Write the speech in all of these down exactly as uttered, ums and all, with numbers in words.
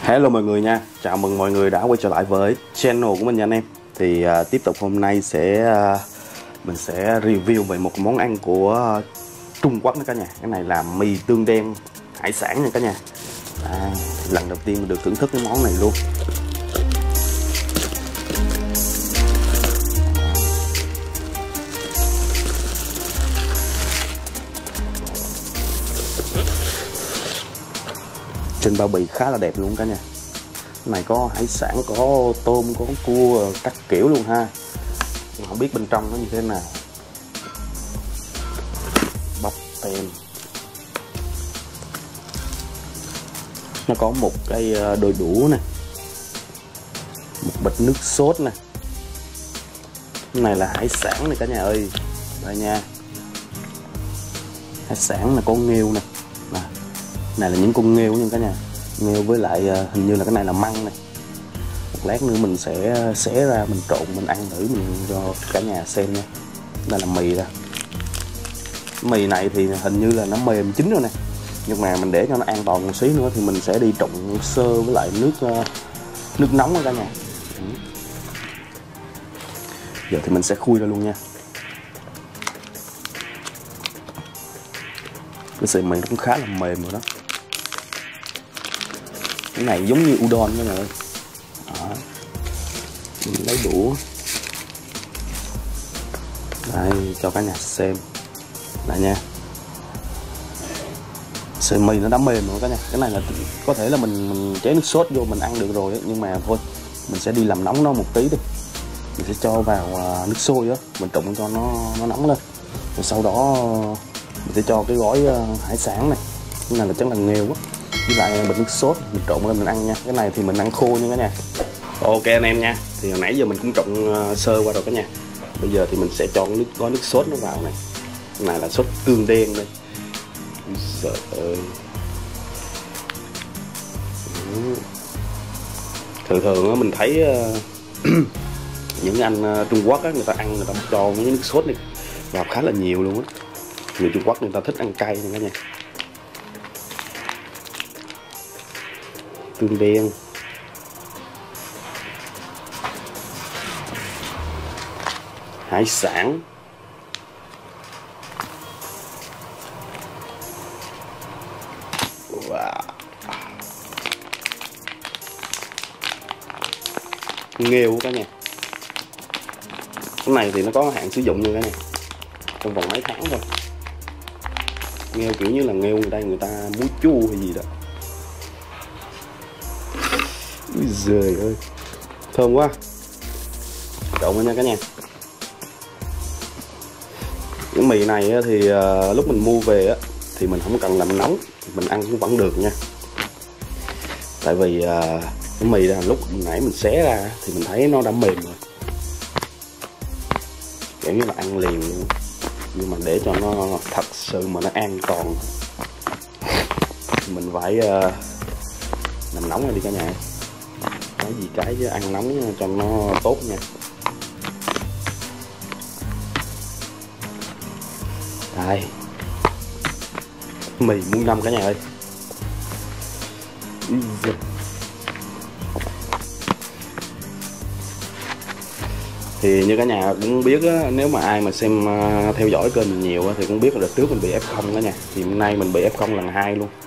Hello mọi người nha, chào mừng mọi người đã quay trở lại với channel của mình nha anh em. Thì uh, tiếp tục hôm nay sẽ uh, mình sẽ review về một món ăn của uh, Trung Quốc nữa cả nhà. Cái này là mì tương đen hải sản nha cả nhà. À, lần đầu tiên mình được thưởng thức cái món này luôn. Trên bao bì khá là đẹp luôn cả nhà. Cái này có hải sản, có tôm, có cua các kiểu luôn ha. Không biết bên trong nó như thế nào. Bắp tem. Nó có một cái đôi đũa nè, một bịch nước sốt nè. Cái này là hải sản này cả nhà ơi. Đây nha. Hải sản là con nghêu nè. Này, này là những con nghêu nha cả nhà. Nghêu với lại hình như là cái này là măng này. Một lát nữa mình sẽ xé ra, mình trộn, mình ăn thử mình cho cả nhà xem nha. Đây là mì ra. Mì này thì hình như là nó mềm chín rồi nè. Nhưng mà mình để cho nó an toàn một xí nữa thì mình sẽ đi trộn sơ với lại nước nước nóng đó cả nhà. Giờ thì mình sẽ khui ra luôn nha. Cái sợi mì nó cũng khá là mềm rồi đó. Cái này giống như udon nha mọi người. Đó. Mình lấy đũa. Đây, cho cả nhà xem. Đây nha. Sợi mì nó đã mềm rồi cả nhà. Cái này là có thể là mình, mình chế nước sốt vô mình ăn được rồi ấy. Nhưng mà thôi, mình sẽ đi làm nóng nó một tí đi. Mình sẽ cho vào uh, nước sôi đó, mình trụng cho nó nó nóng lên. Rồi sau đó mình sẽ cho cái gói uh, hải sản này. Cái này là chắc là nghêu á. Với lại bịch nước sốt mình trộn lên mình ăn nha. Cái này thì mình ăn khô nha cả nhà. Ok anh em nha. Thì hồi nãy giờ mình cũng trộn uh, sơ qua rồi cả nhà. Bây giờ thì mình sẽ cho nước gói nước sốt nó vào này. Cái này là sốt tương đen đây. Trời ơi. Thường thường á mình thấy uh, những anh uh, Trung Quốc á, người ta ăn người ta cho những nước sốt này vào khá là nhiều luôn á. Người Trung Quốc người ta thích ăn cay nha cả nhà. Tương đen. Hải sản. Wow. Nghêu cả nhà. Cái này thì nó có hạn sử dụng như cả nhà. Trong vòng mấy tháng thôi. Nghêu kiểu như là nghêu người đây người ta muối chua hay gì đó. Úi giời ơi, thơm quá. Trộn lên nha cả nhà. Cái mì này thì uh, lúc mình mua về á thì mình không cần làm nóng, mình ăn cũng vẫn được nha. Tại vì uh, cái mì là lúc nãy mình xé ra thì mình thấy nó đã mềm rồi, kiểu như là ăn liền luôn. Nhưng mà để cho nó thật sự mà nó an toàn thì mình phải uh, làm nóng ra đi cả nhà. Nói gì cái chứ ăn nóng cho nó tốt nha. Đây. Mì muôn năm cả nhà ơi. Thì như cả nhà cũng biết á, nếu mà ai mà xem uh, theo dõi kênh mình nhiều á, thì cũng biết là đợt trước mình bị ép không cả nhà. Thì hôm nay mình bị ép không lần hai luôn.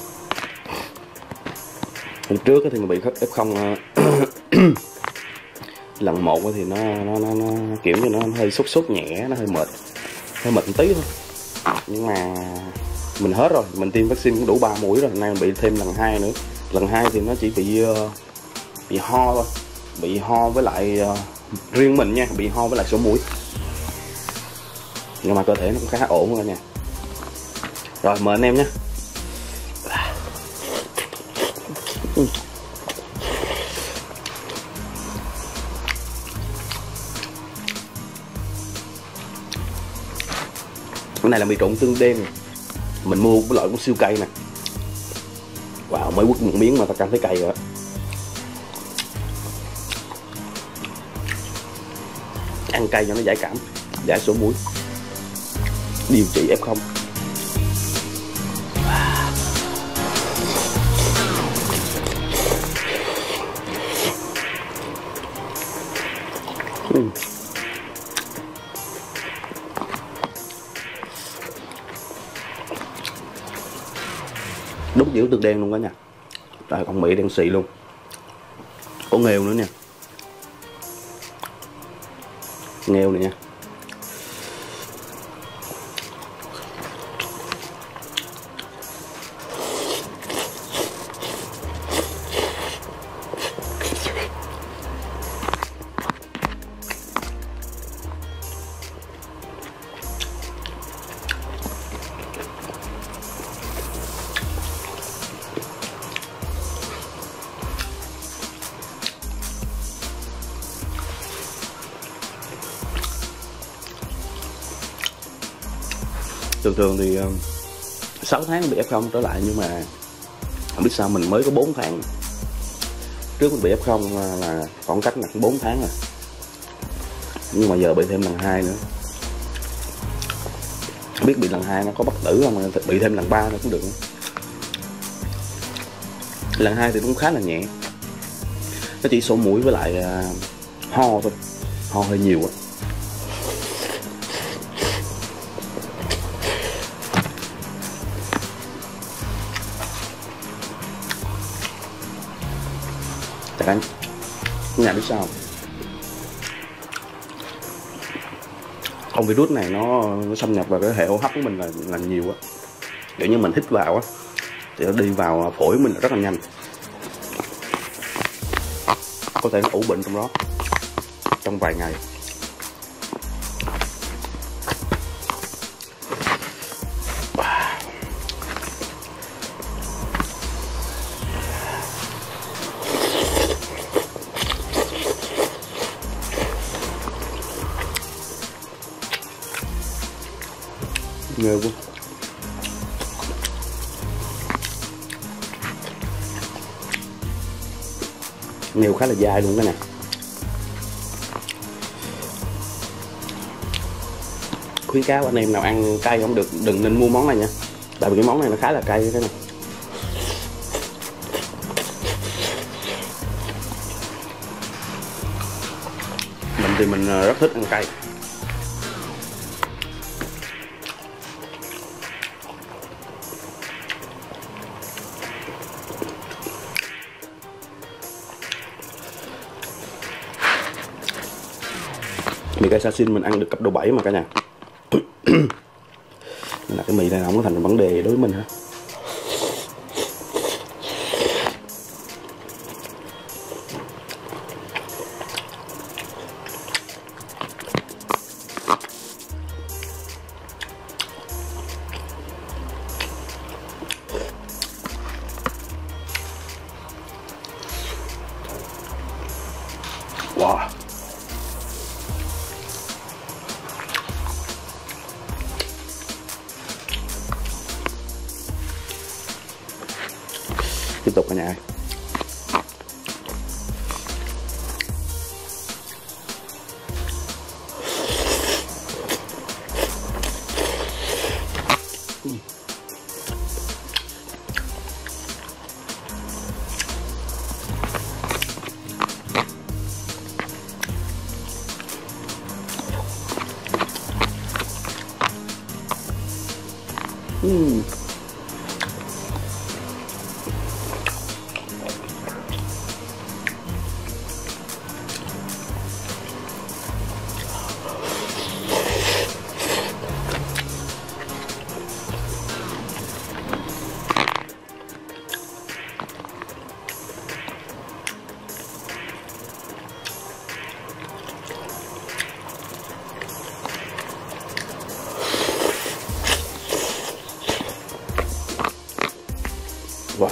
Lần trước thì mình bị ép không uh, lần một thì nó, nó, nó, nó kiểu như nó hơi sốt sốt nhẹ, nó hơi mệt, hơi mệt một tí thôi. Nhưng mà mình hết rồi, mình tiêm vaccine cũng đủ ba mũi rồi, nay mình bị thêm lần hai nữa. Lần hai thì nó chỉ bị uh, bị ho thôi, bị ho với lại uh, riêng mình nha, bị ho với lại sổ mũi. Nhưng mà cơ thể nó cũng khá ổn rồi nha. Rồi mời anh em nhé. Cái này là mì trộn tương đen. Mình mua cái loại cũng siêu cay nè. Wow, mới quất một miếng mà ta cảm thấy cay rồi. Ăn cay cho nó giải cảm, giải sổ mũi, điều trị ép không. Ừ. Đúng kiểu tương đen luôn cả nhà. Trời, con Mỹ đen xị luôn. Có nghêu nữa nha. Nghêu này nha. Thường thường thì uh, sáu tháng bị ép không trở lại, nhưng mà không biết sao mình mới có bốn tháng. Trước mình bị ép không là khoảng cách là bốn tháng rồi, nhưng mà giờ bị thêm lần hai nữa. Không biết bị lần hai nó có bất tử không, mà bị thêm lần ba nữa cũng được. Lần hai thì cũng khá là nhẹ, nó chỉ sổ mũi với lại uh, ho thôi, ho hơi nhiều á. Tại anh nhà biết sao không? Con virus này nó, nó xâm nhập vào cái hệ hô hấp của mình là là nhiều á. Kiểu như mình hít vào á thì nó đi vào phổi mình rất là nhanh, có thể nó ủ bệnh trong đó trong vài ngày. Nghêu quá. Nghêu khá là dai luôn cái này. Khuyến cáo anh em nào ăn cay không được đừng nên mua món này nha, tại vì cái món này nó khá là cay cái này. Mình thì mình rất thích ăn cay. Mì cay sashimi mình ăn được cấp độ bảy mà cả nhà. Nên là cái mì này không có thành vấn đề đối với mình hả. Wow. Tiếp tục cả nhà ơi. Uhm. Wow.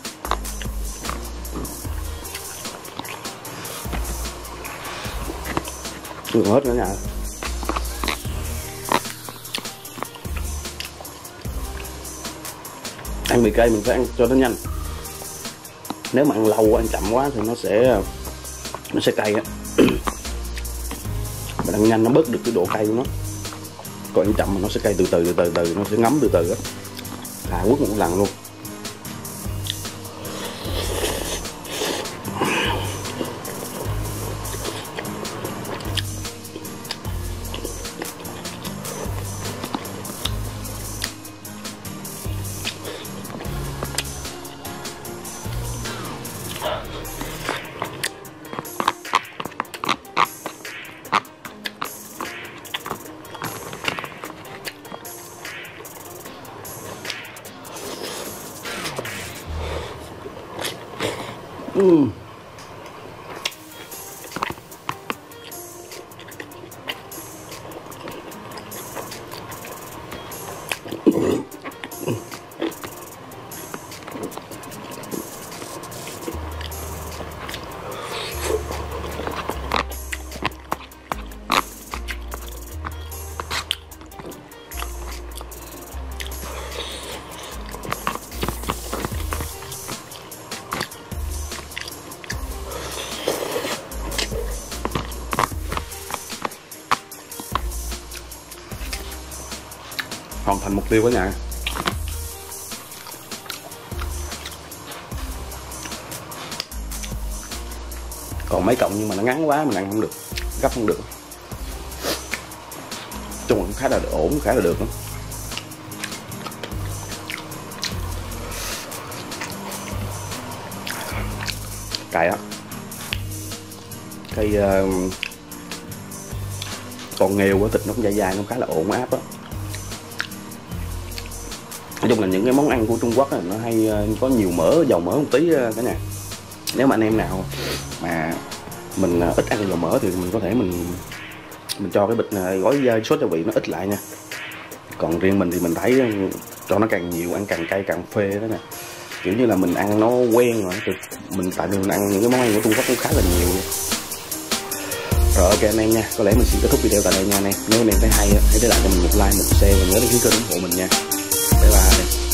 Chưa hết nữa nha. Ăn mì cay mình phải ăn cho nó nhanh. Nếu mà ăn lâu ăn chậm quá thì nó sẽ nó sẽ cay á. Mình ăn nhanh nó bớt được cái độ cay của nó. Còn ăn chậm mà nó sẽ cay từ từ từ từ từ nó sẽ ngấm từ từ á. Thà quất một lần luôn. uhm. Hoàn thành mục tiêu cả nhà. Còn mấy cọng nhưng mà nó ngắn quá mình ăn không được, gấp không được. Chung cũng khá là ổn, khá là được lắm. Cay á. Cây uh, còn nghèo quá, thịt nó cũng dai dai, nó khá là ổn áp á. Nói chung là những cái món ăn của Trung Quốc á, nó hay có nhiều mỡ, dầu mỡ một tí cả nhà. Nếu mà anh em nào mà mình ít ăn dầu mỡ thì mình có thể mình mình cho cái bịch gói sốt gia vị nó ít lại nha. Còn riêng mình thì mình thấy cho nó càng nhiều, ăn càng cay càng phê đó nè. Kiểu như là mình ăn nó quen rồi thì mình tại vì mình ăn những cái món ăn của Trung Quốc cũng khá là nhiều. Rồi ok anh em nha, có lẽ mình sẽ kết thúc video tại đây nha anh em. Nếu anh em thấy hay hãy để lại cho mình một like, một share và nhớ đăng ký kênh ủng hộ mình nha. Bye bye.